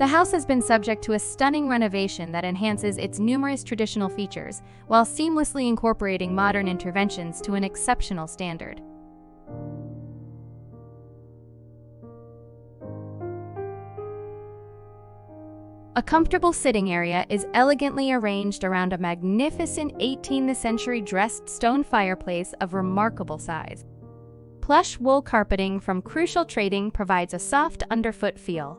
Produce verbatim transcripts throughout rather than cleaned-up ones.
The house has been subject to a stunning renovation that enhances its numerous traditional features, while seamlessly incorporating modern interventions to an exceptional standard. A comfortable sitting area is elegantly arranged around a magnificent eighteenth century dressed stone fireplace of remarkable size. Plush wool carpeting from Crucial Trading provides a soft underfoot feel.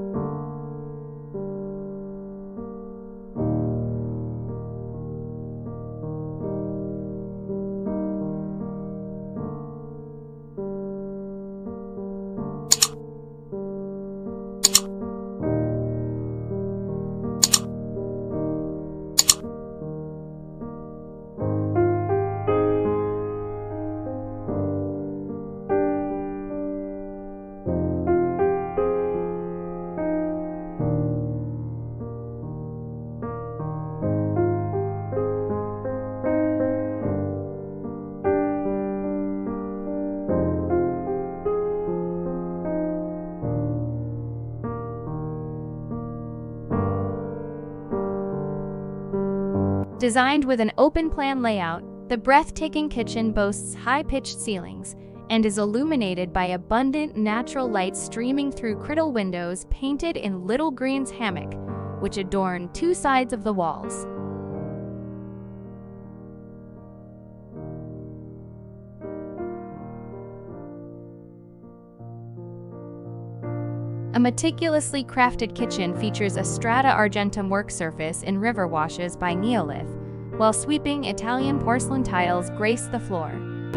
Designed with an open-plan layout, the breathtaking kitchen boasts high-pitched ceilings and is illuminated by abundant natural light streaming through crystal windows painted in little greens hammock, which adorn two sides of the walls. A meticulously crafted kitchen features a strata argentum work surface in river washes by Neolith, while sweeping Italian porcelain tiles grace the floor.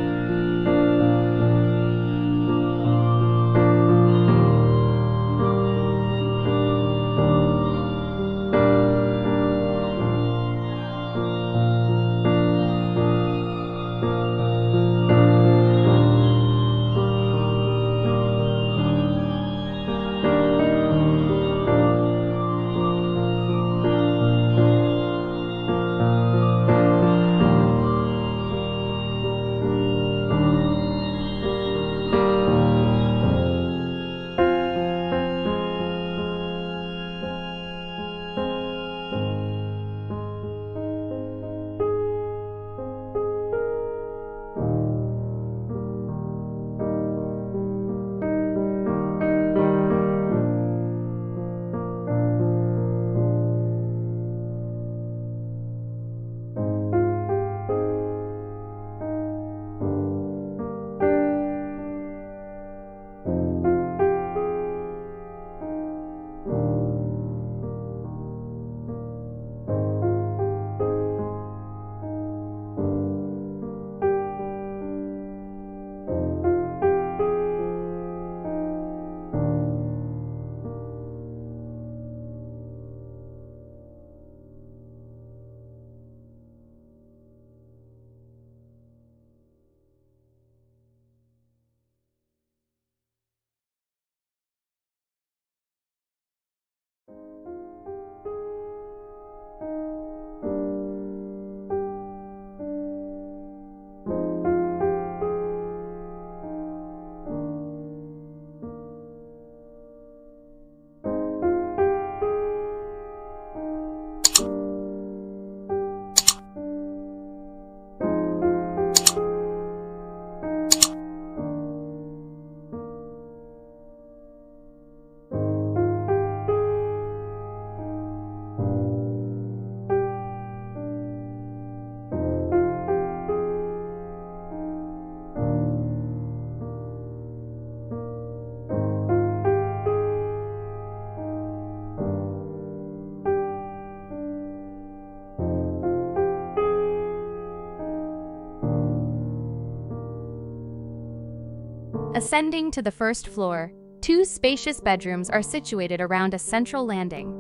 Ascending to the first floor, two spacious bedrooms are situated around a central landing.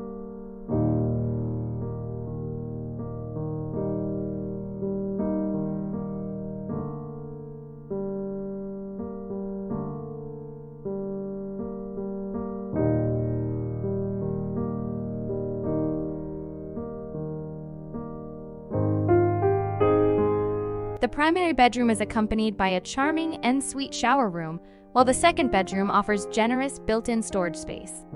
The primary bedroom is accompanied by a charming en suite shower room, while the second bedroom offers generous built-in storage space.